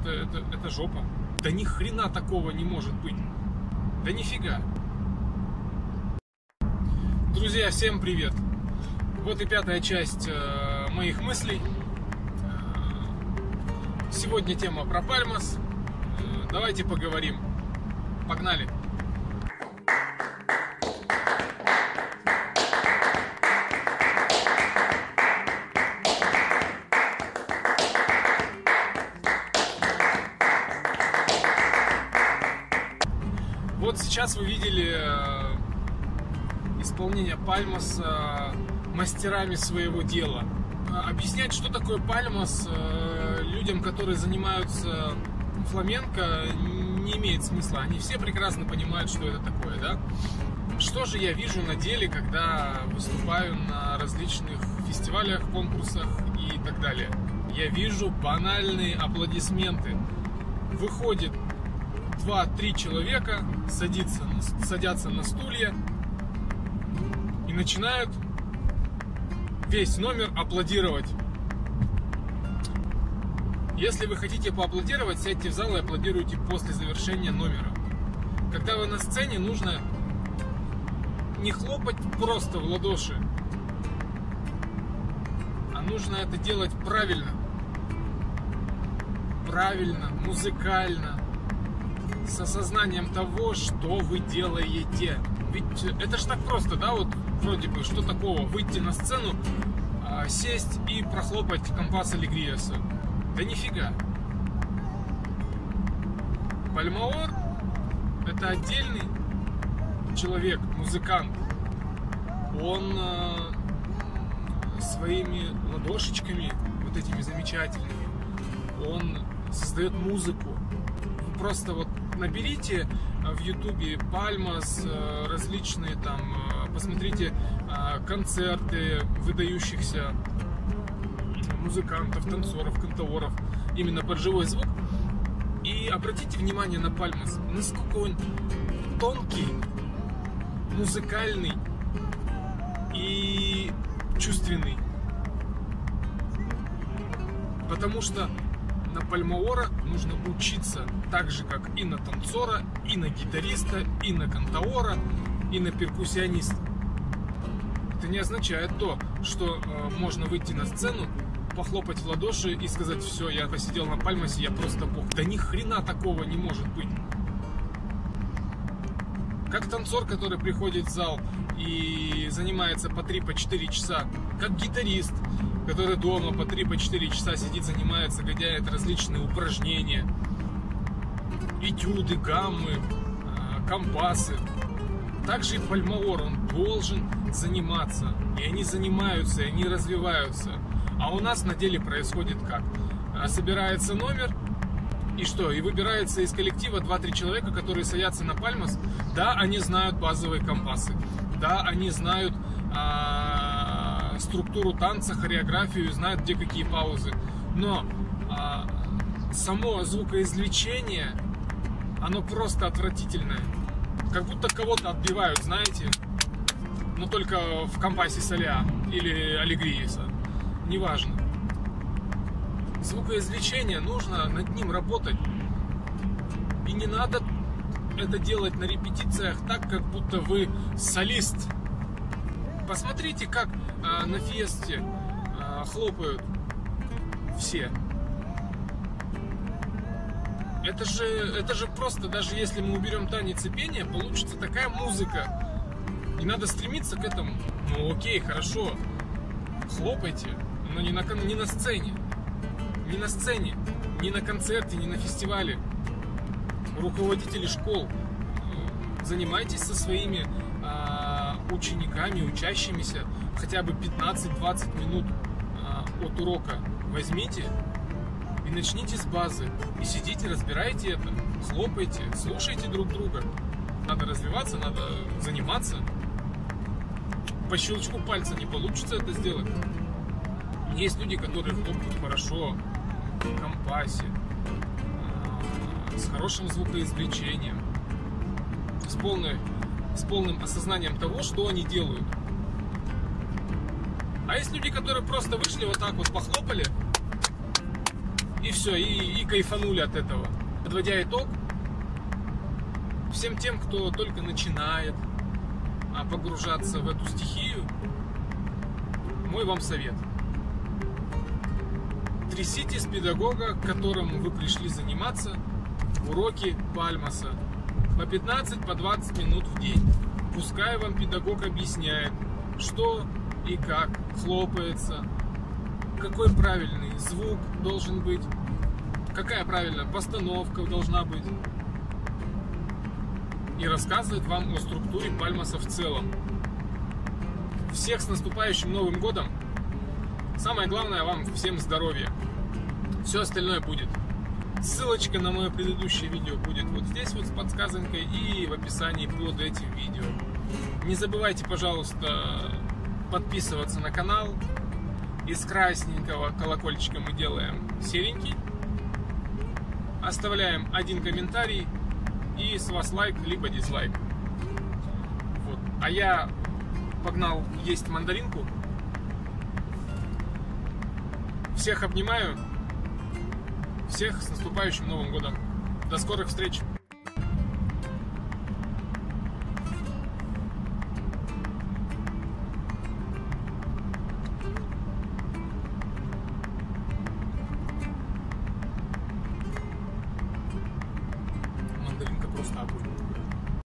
это жопа. Да ни хрена такого не может быть. Да нифига. Друзья, всем привет. Вот и пятая часть моих мыслей. Сегодня тема про Пальмас. Давайте поговорим. Погнали. Вот сейчас вы видели исполнение Пальмас мастерами своего дела. Объяснять, что такое Пальмас, людям, которые занимаются фламенко, не имеет смысла. Они все прекрасно понимают, что это такое, да? Что же я вижу на деле, когда выступаю на различных фестивалях, конкурсах и так далее? Я вижу банальные аплодисменты. Выходит 2-3 человека, садятся на стулья и начинают весь номер аплодировать. Если вы хотите поаплодировать, сядьте в зал и аплодируйте после завершения номера. Когда вы на сцене, нужно не хлопать просто в ладоши, а нужно это делать правильно. Правильно, музыкально, с осознанием того, что вы делаете. Ведь это ж так просто, да, вот вроде бы, что такого, выйти на сцену, сесть и прохлопать компас Алегриаса. Да нифига. Пальмаор — это отдельный человек, музыкант. Он своими ладошечками, вот этими замечательными, он создает музыку. Просто вот наберите в ютубе Пальмас, различные там, посмотрите концерты выдающихся музыкантов, танцоров, кантаоров именно под живой звук, и обратите внимание на Пальмас, насколько он тонкий, музыкальный и чувственный. Потому что на Пальмаора нужно учиться так же, как и на танцора, и на гитариста, и на кантаора, и на перкуссиониста. Это не означает то, что можно выйти на сцену, похлопать в ладоши и сказать: все, я посидел на Пальмасе, я просто бог. Да ни хрена такого не может быть. Как танцор, который приходит в зал и занимается по 3-4 часа, как гитарист, который дома по 3-4 часа сидит, занимается, гоняет различные упражнения, этюды, гаммы, компасы. Также и Пальмаор, он должен заниматься. И они занимаются, и они развиваются. А у нас на деле происходит как? Собирается номер, и что? И выбирается из коллектива 2-3 человека, которые садятся на Пальмас. Да, они знают базовые компасы. Да, они знают структуру танца, хореографию, знают, где какие паузы. Но само звукоизвлечение, оно просто отвратительное. Как будто кого-то отбивают, знаете, но только в компасе Соля или Алегриаса. Неважно. Звукоизвлечение, нужно над ним работать. И не надо это делать на репетициях так, как будто вы солист. Посмотрите, как на фесте хлопают все. Это же просто, даже если мы уберем танец и пение, получится такая музыка. И надо стремиться к этому. Ну окей, хорошо, хлопайте, но не на сцене. Не на сцене, не на концерте, не на фестивале. Руководители школ, занимайтесь со своими учениками, учащимися хотя бы 15-20 минут от урока. Возьмите и начните с базы. И сидите, разбирайте это, хлопайте, слушайте друг друга. Надо развиваться, надо заниматься. По щелчку пальца не получится это сделать. Есть люди, которые хлопают хорошо, в компасе, с хорошим звукоизвлечением, с полным осознанием того, что они делают. А есть люди, которые просто вышли вот так вот, похлопали И все, и кайфанули от этого. Подводя итог, всем тем, кто только начинает погружаться в эту стихию, мой вам совет. Трясите с педагога, к которому вы пришли заниматься, уроки Пальмаса по 15, по 20 минут в день. Пускай вам педагог объясняет, что и как хлопается, какой правильный звук должен быть, какая правильная постановка должна быть. И рассказывает вам о структуре Пальмаса в целом. Всех с наступающим Новым годом! Самое главное, вам всем здоровья. Все остальное будет. Ссылочка на мое предыдущее видео будет вот здесь вот с подсказкой и в описании под этим видео. Не забывайте, пожалуйста, подписываться на канал. Из красненького колокольчика мы делаем серенький. Оставляем один комментарий и с вас лайк, либо дизлайк. Вот. А я погнал есть мандаринку. Всех обнимаю. Всех с наступающим Новым годом. До скорых встреч.